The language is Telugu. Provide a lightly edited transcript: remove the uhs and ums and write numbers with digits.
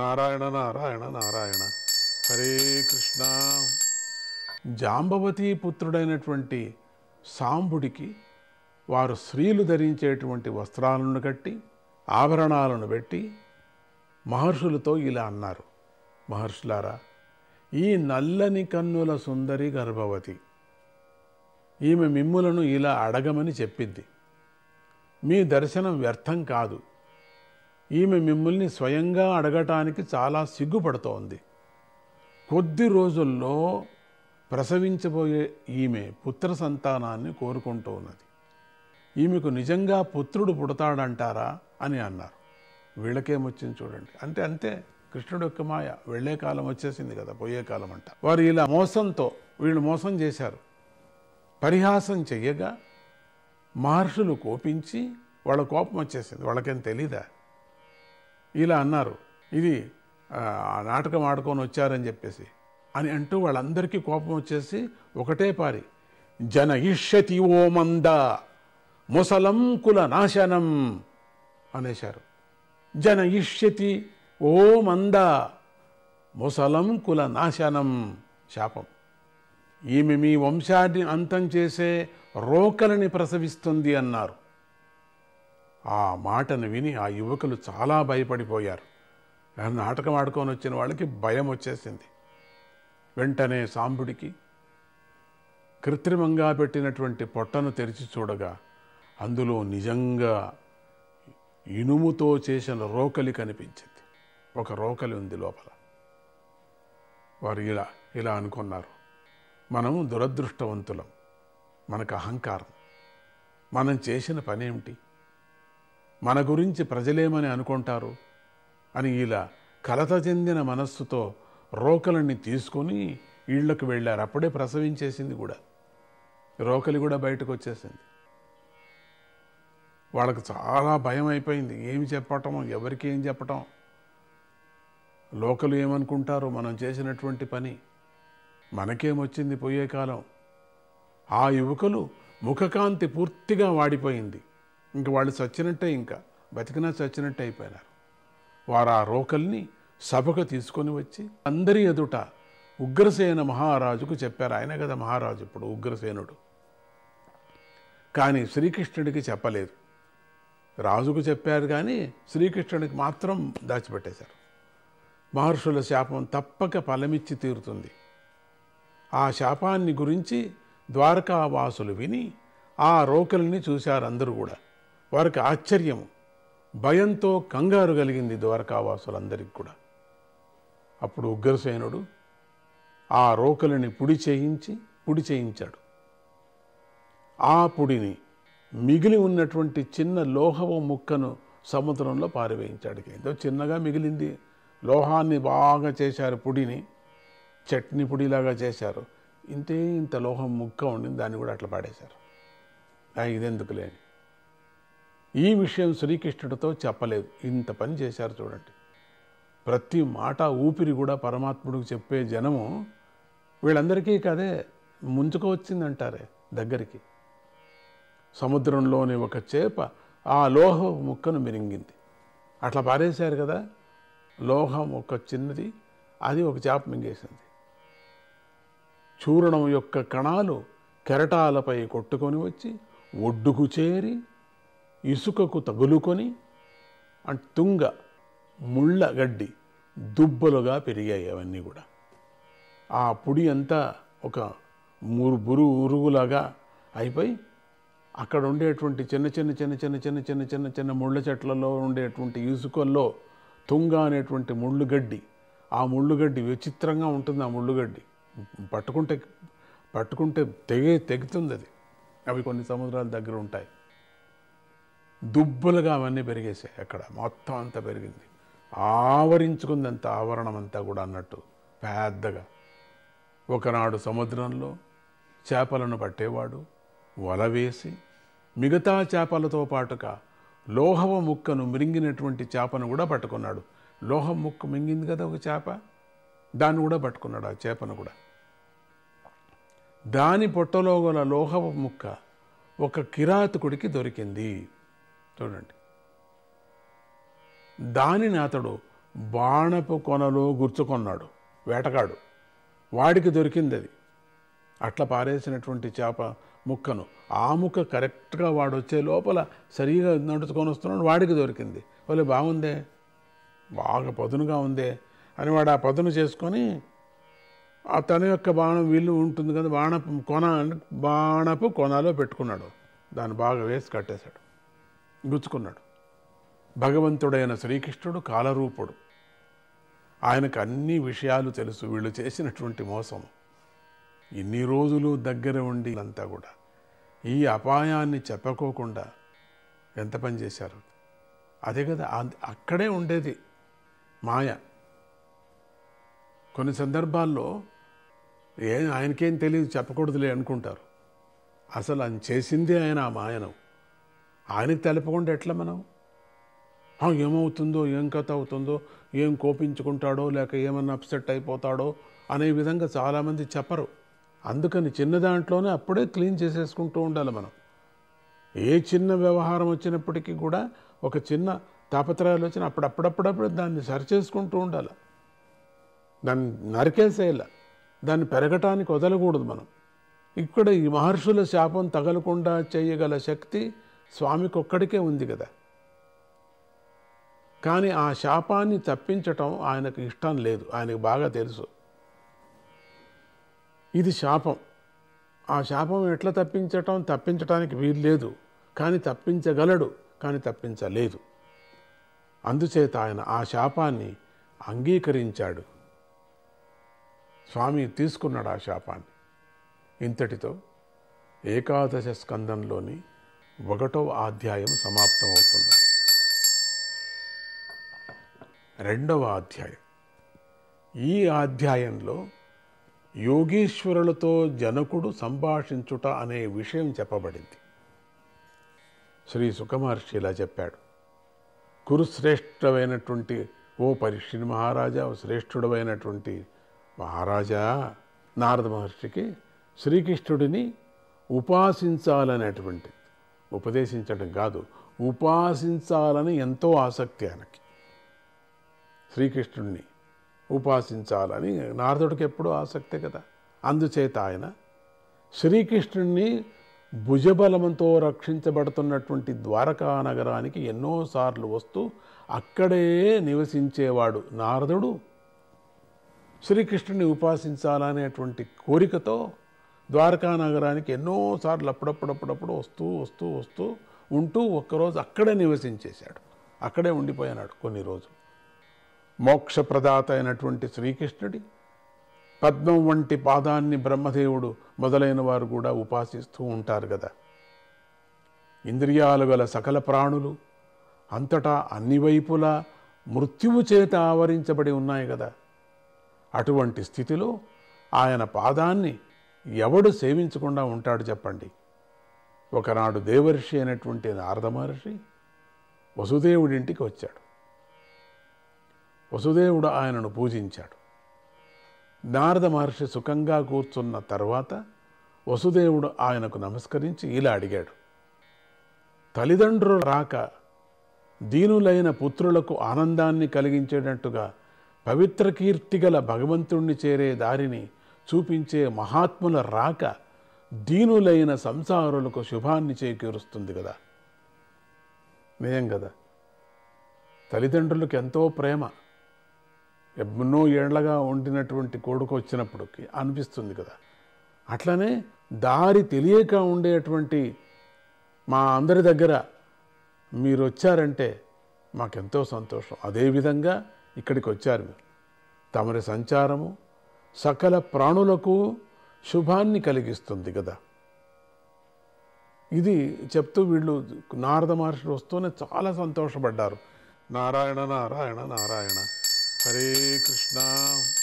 నారాయణ నారాయణ నారాయణ హరే కృష్ణ. జాంబవతి పుత్రుడైనటువంటి సాంబుడికి వారు స్త్రీలు ధరించేటువంటి వస్త్రాలను కట్టి ఆభరణాలను పెట్టి మహర్షులతో ఇలా అన్నారు, మహర్షులారా, ఈ నల్లని కన్నుల సుందరి గర్భవతి, ఈమె మిమ్ములను ఇలా అడగమని చెప్పింది. మీ దర్శనం వ్యర్థం కాదు. ఈమె మిమ్మల్ని స్వయంగా అడగటానికి చాలా సిగ్గుపడుతోంది. కొద్ది రోజుల్లో ప్రసవించబోయే ఈమె పుత్ర సంతానాన్ని కోరుకుంటూ ఉన్నది. ఈమెకు నిజంగా పుత్రుడు పుడతాడంటారా అని అన్నారు. వీళ్ళకేమొచ్చింది చూడండి. అంతే కృష్ణుడు యొక్క మాయ. వెళ్ళే కాలం వచ్చేసింది కదా, పోయే కాలం అంట. వారు ఇలా మోసంతో వీళ్ళు మోసం చేశారు. పరిహాసం చెయ్యగా మహర్షులు కోపించి వాళ్ళ కోపం వచ్చేసింది. వాళ్ళకేం తెలీదా? ఇలా అన్నారు, ఇది నాటకం ఆడుకొని వచ్చారని చెప్పేసి అని అంటూ వాళ్ళందరికీ కోపం వచ్చేసి ఒకటే పారి జనయిష్యతి ఓ మంద ముసలం కుల నాశనం అనేశారు. జనయిష్యతి ఓ మంద ముసలం కుల నాశనం, శాపం. ఈమె మీ వంశాన్ని అంతం చేసే రోకలని ప్రసవిస్తుంది అన్నారు. ఆ మాటను విని ఆ యువకులు చాలా భయపడిపోయారు. నాటకం ఆడుకొని వచ్చిన వాళ్ళకి భయం వచ్చేసింది. వెంటనే సాంబుడికి కృత్రిమంగా పెట్టినటువంటి పొట్టను తెరిచి చూడగా అందులో నిజంగా ఇనుముతో చేసిన రోకలి కనిపించింది. ఒక రోకలి ఉంది లోపల. వారు ఇలా అనుకున్నారు, మనం దురదృష్టవంతులం, మనకు అహంకారం, మనం చేసిన పనేమిటి, మన గురించి ప్రజలేమని అనుకుంటారు అని ఇలా కలత చెందిన మనస్సుతో రోకలిని తీసుకొని ఇళ్లకు వెళ్ళారు. అప్పుడే ప్రసవించేసింది కూడా, రోకలి కూడా బయటకు వచ్చేసింది. వాళ్ళకు చాలా భయం అయిపోయింది. ఏమి చెప్పటం, ఎవరికి ఏం చెప్పటం, లోకలు ఏమనుకుంటారు మనం చేసినటువంటి పని, మనకేమొచ్చింది పోయే కాలం. ఆ యువకులు ముఖకాంతి పూర్తిగా వాడిపోయింది. ఇంక వాళ్ళు చచ్చినట్టే, ఇంకా బతికినా చచ్చినట్టే అయిపోయినారు. వారు ఆ రోకల్ని సభకు తీసుకొని వచ్చి అందరి ఎదుట ఉగ్రసేన మహారాజుకు చెప్పారు. ఆయన కదా మహారాజు ఇప్పుడు, ఉగ్రసేనుడు. కానీ శ్రీకృష్ణుడికి చెప్పలేదు. రాజుకు చెప్పారు కానీ శ్రీకృష్ణుడికి మాత్రం దాచిపెట్టేశారు. మహర్షుల శాపం తప్పక ఫలమిచ్చి తీరుతుంది. ఆ శాపాన్ని గురించి ద్వారకావాసులు విని ఆ రోకలిని చూశారు అందరూ కూడా. వారికి ఆశ్చర్యము, భయంతో కంగారు కలిగింది ద్వారకావాసులందరికీ కూడా. అప్పుడు ఉగ్రసేనుడు ఆ రోకలిని పొడి చేయించాడు. ఆ పొడిని మిగిలి ఉన్నటువంటి చిన్న లోహపు ముక్కను సముద్రంలో పారివేయించాడు. ఏదో చిన్నగా మిగిలింది, లోహాన్ని బాగా చేశారు, పొడిని చట్నీ పొడిలాగా చేశారు. ఇంత లోహం ముక్క ఉండింది, దాన్ని కూడా అట్లా పాడేశారు. ఇదెందుకు లేని ఈ విషయం శ్రీకృష్ణుడితో చెప్పలేదు. ఇంత పని చేశారు చూడండి. ప్రతి మాట ఊపిరి కూడా పరమాత్ముడికి చెప్పే జనము వీళ్ళందరికీ కదే ముంచుకు వచ్చిందంటారే దగ్గరికి. సముద్రంలోని ఒక చేప ఆ లోహ ముక్కను మిరింగింది. అట్లా పారేశారు కదా, లోహం ఒక చిన్నది, అది ఒక చేప మింగేసింది. చూర్ణం యొక్క కణాలు కెరటాలపై కొట్టుకొని వచ్చి ఒడ్డుకు చేరి ఇసుకకు తగులుకొని తుంగ ముళ్ళ గడ్డి దుబ్బలుగా పెరిగాయి. అవన్నీ కూడా ఆ పొడి అంతా ఒక ఉరుగులాగా అయిపోయి అక్కడ ఉండేటువంటి చిన్న చిన్న చిన్న చిన్న చిన్న చిన్న చిన్న చిన్న ముళ్ళ చెట్లలో ఉండేటువంటి ఇసుకల్లో తుంగ అనేటువంటి ముళ్ళుగడ్డి, ఆ ముళ్ళుగడ్డి విచిత్రంగా ఉంటుంది. ఆ ముళ్ళుగడ్డి పట్టుకుంటే తెగుతుంది అది. అవి కొన్ని సముద్రాల దగ్గర ఉంటాయి. దుబ్బలుగా అవన్నీ పెరిగేసాయి. అక్కడ మొత్తం అంతా పెరిగింది, ఆవరించుకుంది అంత ఆవరణం అంతా కూడా అన్నట్టు పెద్దగా. ఒకనాడు సముద్రంలో చేపలను పట్టేవాడు వల వేసి మిగతా చేపలతో పాటుగా లోహవ ముక్కను మింగినటువంటి చేపను కూడా పట్టుకున్నాడు. లోహం ముక్క మింగింది కదా ఒక చేప, దాన్ని కూడా పట్టుకున్నాడు. ఆ చేపను కూడా, దాని పొట్టలో గల లోహవ ముక్క ఒక కిరాతకుడికి దొరికింది చూడండి. దానిని అతడు బాణపు కొనలో గుర్చుకొన్నాడు వేటగాడు. వాడికి దొరికింది అది. అట్లా పారేసినటువంటి చేప ముక్కను ఆ ముక్క కరెక్ట్గా వాడు వచ్చే లోపల సరిగా నడుచుకొని వస్తున్నాడు, వాడికి దొరికింది. వాళ్ళే బాగుందే, బాగా పదునుగా ఉందే అని వాడు ఆ పదును చేసుకొని ఆ తన యొక్క బాణం విల్లు ఉంటుంది కదా, బాణపు కొనలో పెట్టుకున్నాడు. దాన్ని బాగా వేసి కట్టేశాడు, గుచ్చుకున్నాడు. భగవంతుడైన శ్రీకృష్ణుడు కాలరూపుడు. ఆయనకు అన్ని విషయాలు తెలుసు, వీళ్ళు చేసినటువంటి మోసం. ఇన్ని రోజులు దగ్గర ఉండి అంతా కూడా ఈ అపాయాన్ని చెప్పకోకుండా ఎంత పని చేశారు. అదే కదా అక్కడే ఉండేది మాయ. కొన్ని సందర్భాల్లో ఆయనకేం తెలియదు, చెప్పకూడదులే అనుకుంటారు. అసలు ఆయన చేసిందే ఆయన ఆ మాయను. ఆయనకి తెలపకుండా ఎట్లా మనం ఏమవుతుందో, ఏం కథ అవుతుందో, ఏం కోపించుకుంటాడో, లేక ఏమన్నా అప్సెట్ అయిపోతాడో అనే విధంగా చాలామంది చెప్పరు. అందుకని చిన్న దాంట్లోనే అప్పుడే క్లీన్ చేసేసుకుంటూ ఉండాలి మనం. ఏ చిన్న వ్యవహారం వచ్చినప్పటికీ కూడా ఒక చిన్న తాపత్రయాలు వచ్చిన అప్పుడప్పుడప్పుడు దాన్ని సరిచేసుకుంటూ ఉండాలి. దాన్ని నరికేసేయాల, దాన్ని పెరగటానికి వదలకూడదు మనం. ఇక్కడ ఈ మహర్షుల శాపం తగలకుండా చేయగల శక్తి స్వామికి ఒక్కడికే ఉంది కదా. కానీ ఆ శాపాన్ని తప్పించటం ఆయనకు ఇష్టం లేదు, ఆయనకు బాగా తెలుసు. ఇది శాపం. ఆ శాపం ఎట్లా తప్పించటానికి వీలు లేదు, కానీ తప్పించగలడు, కానీ తప్పించలేదు. అందుచేత ఆయన ఆ శాపాన్ని అంగీకరించాడు. స్వామి తీసుకున్నాడు ఆ శాపాన్ని. ఇంతటితో ఏకాదశ స్కందంలోని 1వ అధ్యాయం సమాప్తమవుతుంది. 2వ అధ్యాయం. ఈ అధ్యాయంలో యోగీశ్వరులతో జనకుడు సంభాషించుట అనే విషయం చెప్పబడింది. శ్రీ సుఖమహర్షి ఇలా చెప్పాడు. కురుశ్రేష్ఠమైనటువంటి ఓ పరీక్షిత్ మహారాజా, శ్రేష్ఠుడమైనటువంటి మహారాజా, నారద మహర్షికి శ్రీకృష్ణుడిని ఉపాసించాలనేటువంటి, ఉపదేశించడం కాదు, ఉపాసించాలని ఎంతో ఆసక్తి ఆయనకి. శ్రీకృష్ణుడిని ఉపాసించాలని నారదుడికి ఎప్పుడూ ఆసక్తే కదా. అందుచేత ఆయన శ్రీకృష్ణుడిని భుజబలమంతో రక్షించబడుతున్నటువంటి ద్వారకా నగరానికి ఎన్నోసార్లు వస్తూ అక్కడే నివసించేవాడు నారదుడు. శ్రీకృష్ణుడిని ఉపాసించాలనేటువంటి కోరికతో ద్వారకా నగరానికి ఎన్నోసార్లు అప్పుడప్పుడు వస్తూ ఉంటూ ఒక్కరోజు అక్కడే నివసించేశాడు. అక్కడే ఉండిపోయాడు కొన్ని రోజులు. మోక్షప్రదాత అయినటువంటి శ్రీకృష్ణుడి పద్మం వంటి పాదాన్ని బ్రహ్మదేవుడు మొదలైన వారు కూడా ఉపాసిస్తూ ఉంటారు కదా. ఇంద్రియాలు గల సకల ప్రాణులు అంతటా అన్ని వైపులా మృత్యువు చేత ఆవరించబడి ఉన్నాయి కదా. అటువంటి స్థితిలో ఆయన పాదాన్ని ఎవడు సేవించకుండా ఉంటాడు చెప్పండి. ఒకనాడు దేవర్షి అయినటువంటి నారద మహర్షి వసుదేవుడింటికి వచ్చాడు. వసుదేవుడు ఆయనను పూజించాడు. నారద మహర్షి సుఖంగా కూర్చున్న తర్వాత వసుదేవుడు ఆయనకు నమస్కరించి ఇలా అడిగాడు. తల్లిదండ్రులు రాక దీనులైన పుత్రులకు ఆనందాన్ని కలిగించేటట్టుగా పవిత్ర కీర్తిగల భగవంతుణ్ణి చేరే దారిని చూపించే మహాత్ముల రాక దీనులైన సంసారులకు శుభాన్ని చేకూరుస్తుంది కదా. నిజం కదా. తల్లిదండ్రులకు ఎంతో ప్రేమ, ఎన్నో ఏళ్లగా ఉండినటువంటి కొడుకు వచ్చినప్పుడు అనిపిస్తుంది కదా. అట్లనే దారి తెలియక ఉండేటువంటి మా అందరి దగ్గర మీరు వచ్చారంటే మాకెంతో సంతోషం. అదేవిధంగా ఇక్కడికి వచ్చారు మీరు. తమరి సంచారము సకల ప్రాణులకు శుభాన్ని కలిగిస్తుంది కదా. ఇది చెప్తూ వీళ్ళు నారద మహర్షి వస్తూనే చాలా సంతోషపడ్డారు. నారాయణ నారాయణ నారాయణ, హరే కృష్ణ.